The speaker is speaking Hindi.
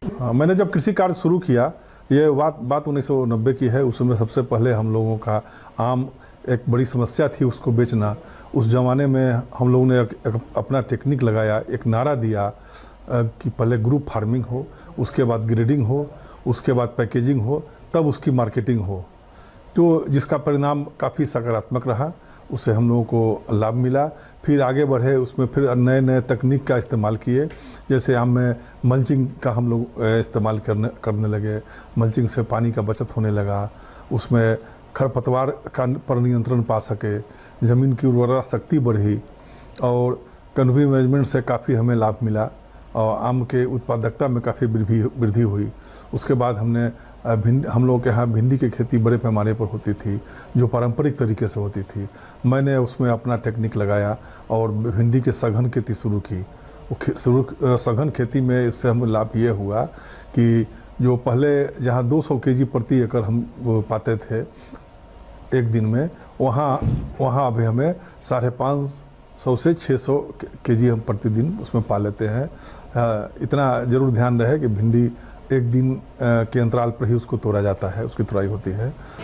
हाँ, मैंने जब कृषि कार्य शुरू किया, ये बात 1990 की है। उसमें सबसे पहले हम लोगों का आम एक बड़ी समस्या थी उसको बेचना। उस ज़माने में हम लोगों ने एक अपना टेक्निक लगाया, एक नारा दिया कि पहले ग्रुप फार्मिंग हो, उसके बाद ग्रेडिंग हो, उसके बाद पैकेजिंग हो, तब उसकी मार्केटिंग हो। तो जिसका परिणाम काफ़ी सकारात्मक रहा, उससे हम लोगों को लाभ मिला। फिर आगे बढ़े, उसमें फिर नए नए तकनीक का इस्तेमाल किए। जैसे आम में मल्चिंग का हम लोग इस्तेमाल करने लगे। मल्चिंग से पानी का बचत होने लगा, उसमें खरपतवार का पर नियंत्रण पा सके, ज़मीन की उर्वरा शक्ति बढ़ी और कैनोपी मैनेजमेंट से काफ़ी हमें लाभ मिला और आम के उत्पादकता में काफ़ी वृद्धि हुई। उसके बाद हमने हम लोगों के यहाँ भिंडी की खेती बड़े पैमाने पर होती थी, जो पारंपरिक तरीके से होती थी। मैंने उसमें अपना टेक्निक लगाया और भिंडी की सघन खेती शुरू की। सघन खेती में इससे हमें लाभ ये हुआ कि जो पहले जहाँ 200 केजी प्रति एकड़ हम पाते थे एक दिन में, वहाँ अभी हमें 550 से 600 केजी हम प्रतिदिन उसमें पा लेते हैं। इतना ज़रूर ध्यान रहे कि भिंडी एक दिन के अंतराल पर ही उसको तोड़ा जाता है, उसकी तुड़ाई होती है।